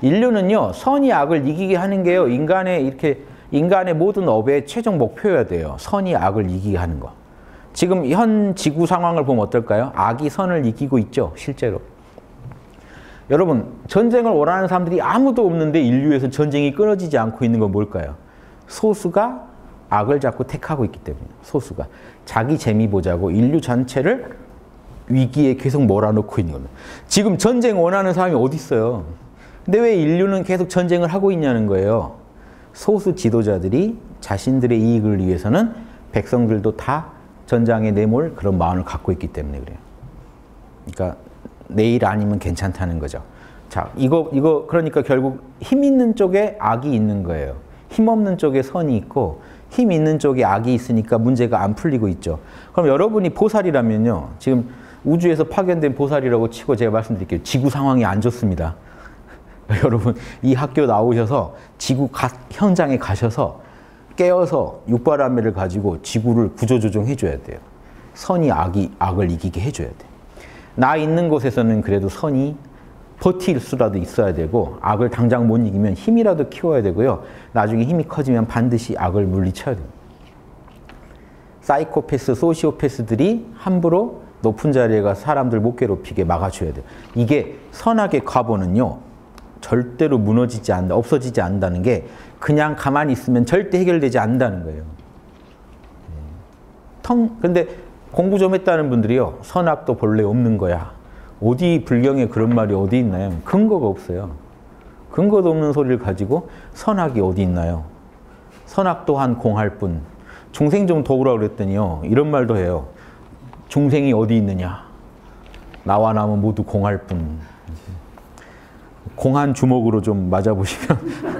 인류는요, 선이 악을 이기게 하는 게요, 인간의 모든 업의 최종 목표여야 돼요. 선이 악을 이기게 하는 거. 지금 현 지구 상황을 보면 어떨까요? 악이 선을 이기고 있죠, 실제로. 여러분, 전쟁을 원하는 사람들이 아무도 없는데 인류에서 전쟁이 끊어지지 않고 있는 건 뭘까요? 소수가 악을 자꾸 택하고 있기 때문에. 소수가. 자기 재미 보자고 인류 전체를 위기에 계속 몰아넣고 있는 겁니다. 지금 전쟁 원하는 사람이 어디 있어요? 근데 왜 인류는 계속 전쟁을 하고 있냐는 거예요. 소수 지도자들이 자신들의 이익을 위해서는 백성들도 다 전장에 내몰 그런 마음을 갖고 있기 때문에 그래요. 그러니까 내일 아니면 괜찮다는 거죠. 자, 이거 그러니까 결국 힘 있는 쪽에 악이 있는 거예요. 힘 없는 쪽에 선이 있고 힘 있는 쪽에 악이 있으니까 문제가 안 풀리고 있죠. 그럼 여러분이 보살이라면요. 지금 우주에서 파견된 보살이라고 치고 제가 말씀드릴게요. 지구 상황이 안 좋습니다. 여러분 이 학교 나오셔서 지구 현장에 가셔서 깨어서 육바라밀을 가지고 지구를 구조조정해 줘야 돼요. 선이 악을 이기게 해줘야 돼요. 나 있는 곳에서는 그래도 선이 버틸 수라도 있어야 되고 악을 당장 못 이기면 힘이라도 키워야 되고요. 나중에 힘이 커지면 반드시 악을 물리쳐야 돼요. 사이코패스, 소시오패스들이 함부로 높은 자리에 가서 사람들 못 괴롭히게 막아줘야 돼요. 이게 선악의 과보는요. 절대로 무너지지 않는다, 없어지지 않는다는 게 그냥 가만히 있으면 절대 해결되지 않는다는 거예요. 근데 공부 좀 했다는 분들이요. 선악도 본래 없는 거야. 어디 불경에 그런 말이 어디 있나요? 근거가 없어요. 근거도 없는 소리를 가지고 선악이 어디 있나요? 선악 또한 공할 뿐. 중생 좀 도우라 그랬더니요. 이런 말도 해요. 중생이 어디 있느냐? 나와 남은 모두 공할 뿐. 공한 주먹으로 좀 맞아보시면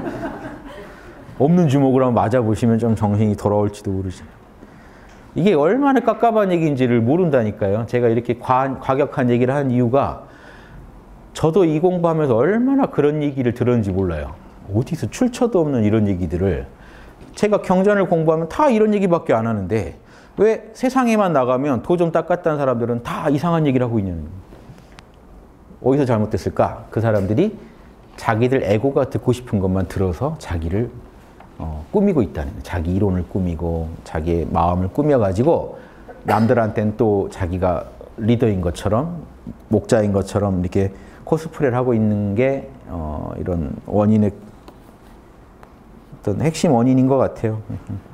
없는 주먹으로 한번 맞아보시면 좀 정신이 돌아올지도 모르죠. 이게 얼마나 깝깝한 얘기인지를 모른다니까요. 제가 이렇게 과격한 얘기를 한 이유가 저도 이 공부하면서 얼마나 그런 얘기를 들었는지 몰라요. 어디서 출처도 없는 이런 얘기들을 제가 경전을 공부하면 다 이런 얘기밖에 안 하는데 왜 세상에만 나가면 도좀 닦았다는 사람들은 다 이상한 얘기를 하고 있냐는 거예요. 어디서 잘못됐을까? 그 사람들이 자기들 에고가 듣고 싶은 것만 들어서 자기를 꾸미고 있다는 거예요. 자기 이론을 꾸미고 자기의 마음을 꾸며가지고 남들한테는 또 자기가 리더인 것처럼 목자인 것처럼 이렇게 코스프레를 하고 있는 게 이런 원인의 어떤 핵심 원인인 것 같아요.